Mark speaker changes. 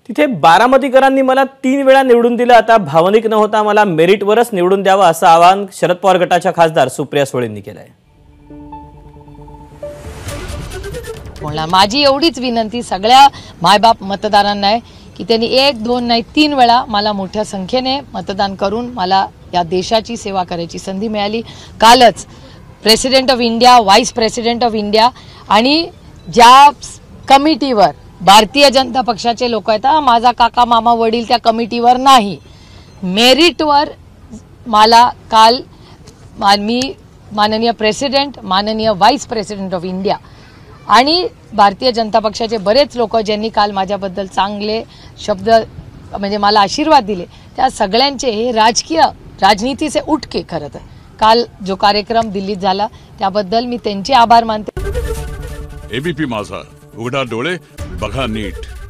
Speaker 1: तिथे बारामतीकरांनी मला 3 वेळा निवडून दिलं, आता भावनिक न होता मला मेरिटवरच निवडून द्यावं असं आवाहन शरद पवार गटाच्या खासदार सुप्रिया सुळेंनी केलंय।
Speaker 2: माझी एवढीच विनंती सगळ्या मायबाप मतदारांना आहे की त्यांनी 1, 2 नाही 3 वेळा मला मोठ्या संख्येने मतदान करून मला या देशाची सेवा करायची संधी मिळाली। कालच president of India, vice president of India आणि ज्या कमिटीवर भारतीय जनता पक्षाचे लोक आहेत, माझा काका मामा वडील त्या कमिटीवर नाही, मेरिटवर मला काल मी माननीय प्रेसिडेंट, माननीय व्हाइस प्रेसिडेंट ऑफ इंडिया आणि भारतीय जनता पक्षाचे बरेच लोक ज्यांनी काल माझ्याबद्दल चांगले शब्द म्हणजे मला आशीर्वाद दिले, त्या सगळ्यांचे हे राजकीय राजनीती से उठ के खरं तर काल जो कार्यक्रम दिल्लीत झाला त्याबद्दल मी त्यांचे आभार मानते।
Speaker 3: एबीपी माझा, उघडा डोळे बघा नीट।